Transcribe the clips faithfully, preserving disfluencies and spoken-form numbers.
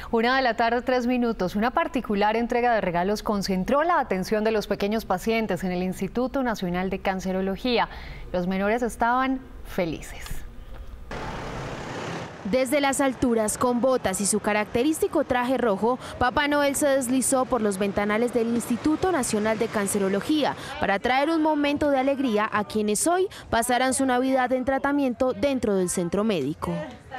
Una de la tarde, tres minutos. Una particular entrega de regalos concentró la atención de los pequeños pacientes en el Instituto Nacional de Cancerología. Los menores estaban felices. Desde las alturas, con botas y su característico traje rojo, Papá Noel se deslizó por los ventanales del Instituto Nacional de Cancerología para traer un momento de alegría a quienes hoy pasarán su Navidad en tratamiento dentro del centro médico.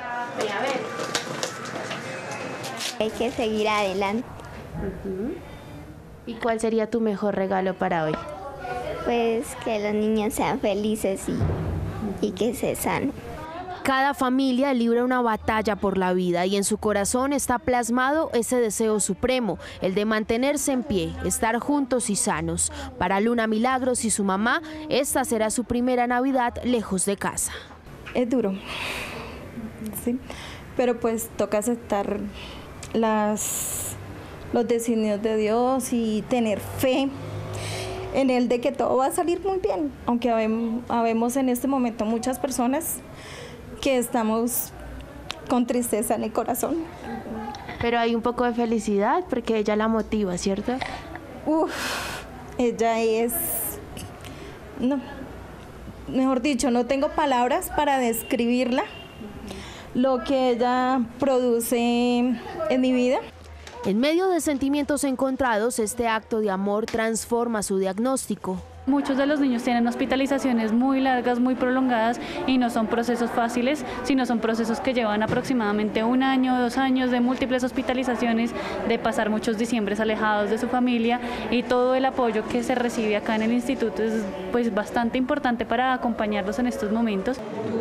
Hay que seguir adelante. Uh-huh. ¿Y cuál sería tu mejor regalo para hoy? Pues que los niños sean felices y, y que se sanen. Cada familia libra una batalla por la vida y en su corazón está plasmado ese deseo supremo, el de mantenerse en pie, estar juntos y sanos. Para Luna Milagros y su mamá, esta será su primera Navidad lejos de casa. Es duro, sí, pero pues toca aceptar las, los designios de Dios y tener fe en Él de que todo va a salir muy bien, aunque habemos en este momento muchas personas que estamos con tristeza en el corazón. Pero hay un poco de felicidad porque ella la motiva, ¿cierto? Uf, ella es... No, mejor dicho, no tengo palabras para describirla, lo que ella produce en mi vida. En medio de sentimientos encontrados, este acto de amor transforma su diagnóstico. Muchos de los niños tienen hospitalizaciones muy largas, muy prolongadas y no son procesos fáciles, sino son procesos que llevan aproximadamente un año, dos años de múltiples hospitalizaciones, de pasar muchos diciembres alejados de su familia, y todo el apoyo que se recibe acá en el instituto es pues bastante importante para acompañarlos en estos momentos.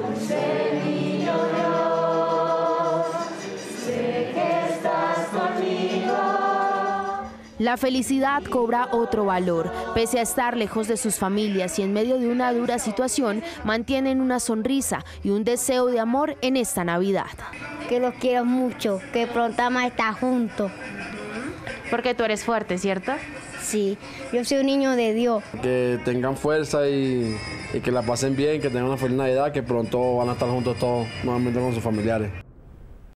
La felicidad cobra otro valor. Pese a estar lejos de sus familias y en medio de una dura situación, mantienen una sonrisa y un deseo de amor en esta Navidad. Que los quiero mucho, que pronto vamos a estar juntos. Porque tú eres fuerte, ¿cierto? Sí, yo soy un niño de Dios. Que tengan fuerza y, y que la pasen bien, que tengan una feliz Navidad, que pronto van a estar juntos todos nuevamente con sus familiares.